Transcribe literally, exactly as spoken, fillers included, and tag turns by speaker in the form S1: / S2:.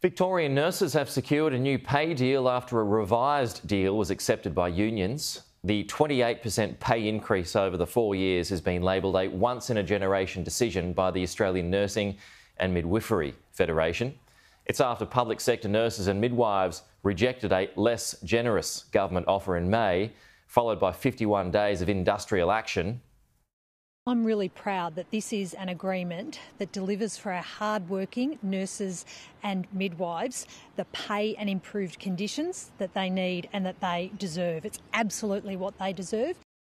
S1: Victorian nurses have secured a new pay deal after a revised deal was accepted by unions. The twenty-eight percent pay increase over the four years has been labelled a once-in-a-generation decision by the Australian Nursing and Midwifery Federation. It's after public sector nurses and midwives rejected a less generous government offer in May, followed by fifty-one days of industrial action.
S2: I'm really proud that this is an agreement that delivers for our hard-working nurses and midwives the pay and improved conditions that they need and that they deserve. It's absolutely what they deserve.